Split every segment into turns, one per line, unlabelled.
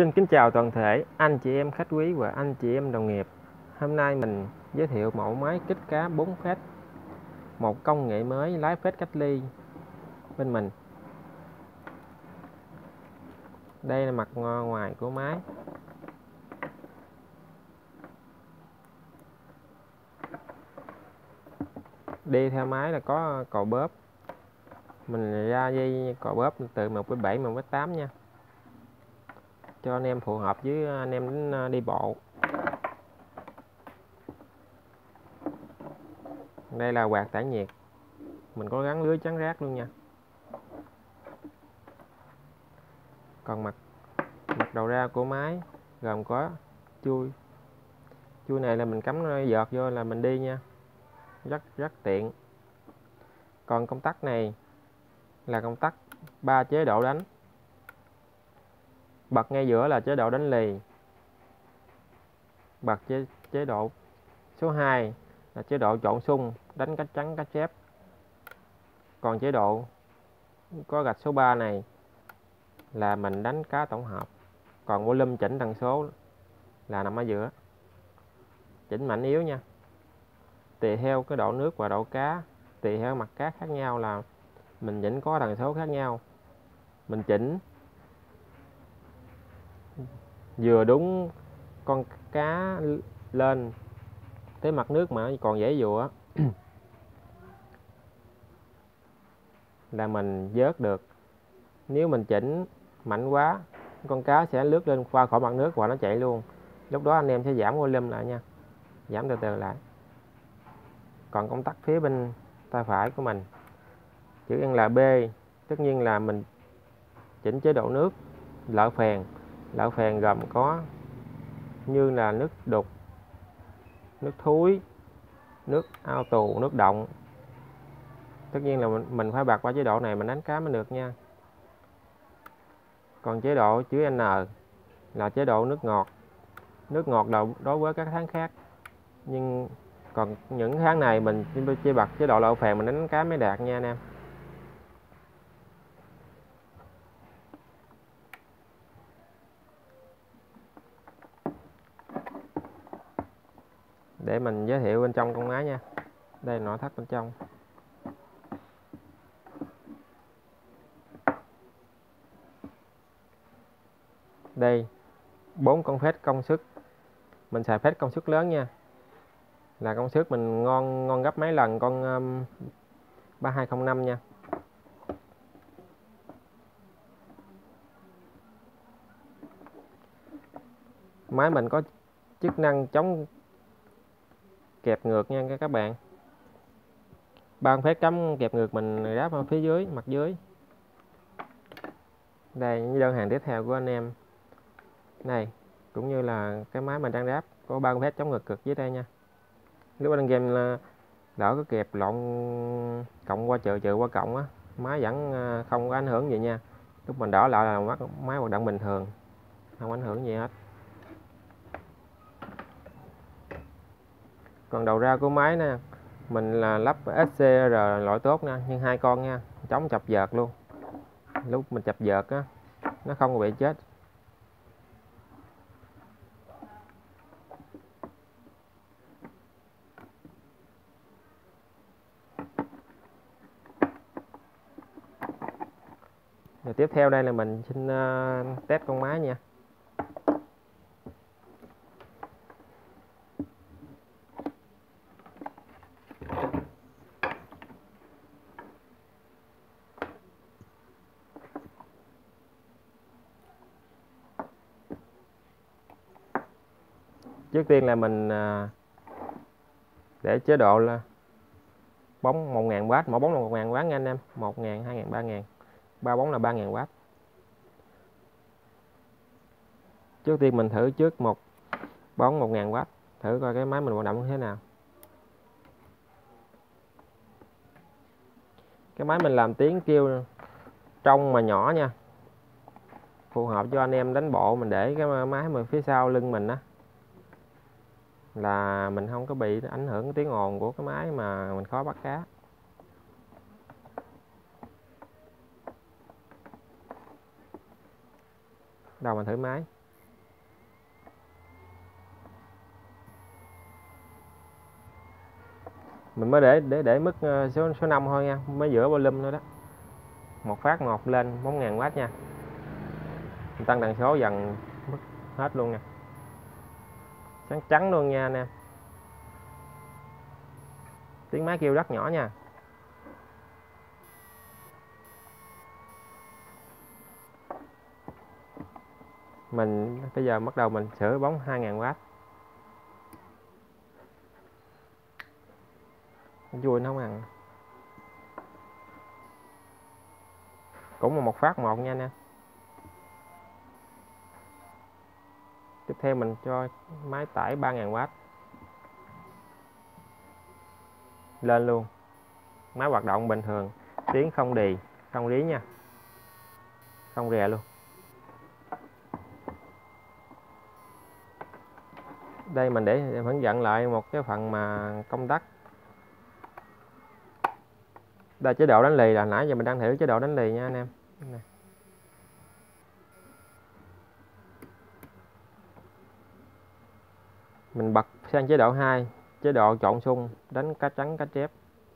Xin kính chào toàn thể anh chị em khách quý và anh chị em đồng nghiệp. Hôm nay mình giới thiệu mẫu máy kích cá 4 phết, một công nghệ mới lái phết cách ly bên mình. Đây là mặt ngoài của máy. Đi theo máy là có cò bóp. Mình ra dây cò bóp từ 1,7 1,8 nha, cho anh em phù hợp với anh em đi bộ. Đây là quạt tản nhiệt, mình có gắn lưới chắn rác luôn nha. Còn mặt đầu ra của máy gồm có chui này là mình cắm vợt vô là mình đi nha, rất tiện. Còn công tắc này là công tắc 3 chế độ đánh. Bật ngay giữa là chế độ đánh lì. Bật chế độ số 2 là chế độ trộn sung, đánh cá trắng cá chép. Còn chế độ có gạch số 3 này là mình đánh cá tổng hợp. Còn volume chỉnh tần số là nằm ở giữa, chỉnh mạnh yếu nha. Tùy theo cái độ nước và độ cá, tùy theo mặt cá khác nhau là mình chỉnh có tần số khác nhau. Mình chỉnh vừa đúng con cá lên tới mặt nước mà còn dễ dụa là mình vớt được. Nếu mình chỉnh mạnh quá, con cá sẽ lướt lên qua khỏi mặt nước và nó chạy luôn. Lúc đó anh em sẽ giảm volume lại nha, giảm từ từ lại. Còn công tắc phía bên tay phải của mình chữ NLB, tất nhiên là mình chỉnh chế độ nước, lợ phèn. Lợ phèn gồm có như là nước đục, nước thúi, nước ao tù, nước động. Tất nhiên là mình phải bật qua chế độ này mình đánh cá mới được nha. Còn chế độ chữ N là chế độ nước ngọt. Nước ngọt là đối với các tháng khác, nhưng còn những tháng này mình chỉ bật chế độ lợ phèn mình đánh cá mới đạt nha anh em. Để mình giới thiệu bên trong con máy nha. Đây là nội thất bên trong. Đây 4 con phết công suất. Mình xài phết công suất lớn nha, là công suất mình ngon gấp mấy lần con 3205 nha. Máy mình có chức năng chống kẹp ngược nha các bạn. 3 con phết cắm kẹp ngược mình ráp ở phía dưới, mặt dưới. Đây những đơn hàng tiếp theo của anh em. Này cũng như là cái máy mình đang ráp có 3 con phết chống ngược cực dưới đây nha. Lúc đang game là đỡ có kẹp lộn cộng qua trừ qua cộng á, máy vẫn không có ảnh hưởng gì nha. Lúc mình đỏ lại là máy hoạt động bình thường, không ảnh hưởng gì hết. Còn đầu ra của máy nè, mình là lắp SCR loại tốt nè, nhưng 2 con nha, chống chập vợt luôn. Lúc mình chập vợt á, nó không bị chết. Rồi tiếp theo đây là mình xin test con máy nha. Trước tiên là mình để chế độ là bóng 1000W, mỗi bóng là 1000W nha anh em, 1000, 2000, 3000. 3 bóng là 3000W. Trước tiên mình thử trước một bóng 1000W, thử coi cái máy mình hoạt động như thế nào. Cái máy mình làm tiếng kêu trong mà nhỏ nha, phù hợp cho anh em đánh bộ. Mình để cái máy mà phía sau lưng mình á, là mình không có bị ảnh hưởng cái tiếng ồn của cái máy mà mình khó bắt cá. Đầu mình thử máy. Mình mới để mức số 5 thôi nha, mới giữa volume thôi đó. Một phát một lên 4000W nha. Mình tăng tần số dần mức hết luôn nè. Sáng trắng luôn nha anh em. Tiếng máy kêu rất nhỏ nha. Mình bây giờ bắt đầu mình sửa bóng 2000W. Vui nó không ăn. Cũng là một phát một nha anh em. Tiếp theo mình cho máy tải 3000W lên luôn. Máy hoạt động bình thường, tiếng không đì, không rí nha, không rè luôn. Đây mình để hướng dẫn lại một cái phần mà công tắc. Đây chế độ đánh lì là nãy giờ mình đang thử chế độ đánh lì nha anh em. Này. Mình bật sang chế độ 2, chế độ chọn xung, đánh cá trắng cá chép.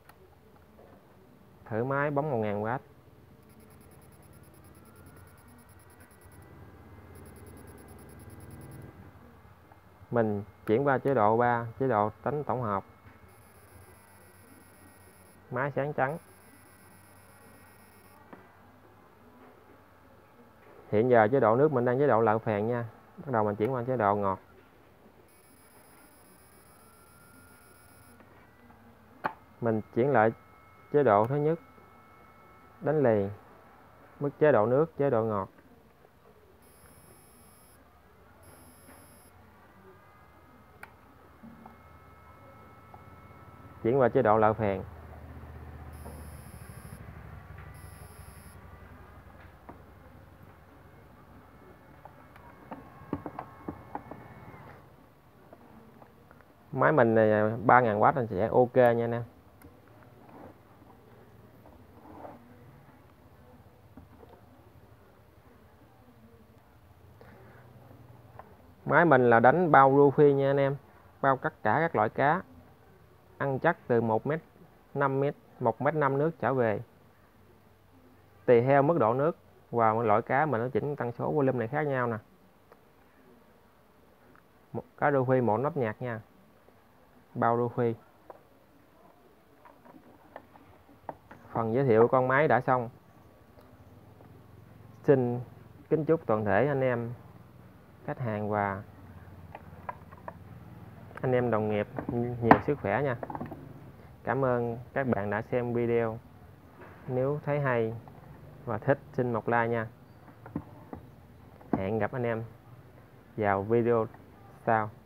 Thử máy bấm 1000W. Mình chuyển qua chế độ 3, chế độ đánh tổng hợp. Máy sáng trắng. Hiện giờ chế độ nước mình đang chế độ lợ phèn nha. Bắt đầu mình chuyển qua chế độ ngọt. Mình chuyển lại chế độ thứ nhất, đánh lì, mức chế độ nước, chế độ ngọt. Chuyển qua chế độ lợ phèn. Máy mình này 3000W anh sẽ ok nha anh em. Máy mình là đánh bao rufi nha anh em, bao tất cả các loại cá, ăn chắc từ 1m, 5m, 1m5 nước trở về. Tùy theo mức độ nước và loại cá mà nó chỉnh tăng số volume này khác nhau nè. Cá rufi một nốt nhạc nha, bao rufi. Phần giới thiệu con máy đã xong. Xin kính chúc toàn thể anh em khách hàng và anh em đồng nghiệp nhiều sức khỏe nha. Cảm ơn các bạn đã xem video. Nếu thấy hay và thích xin một like nha. Hẹn gặp anh em vào video sau.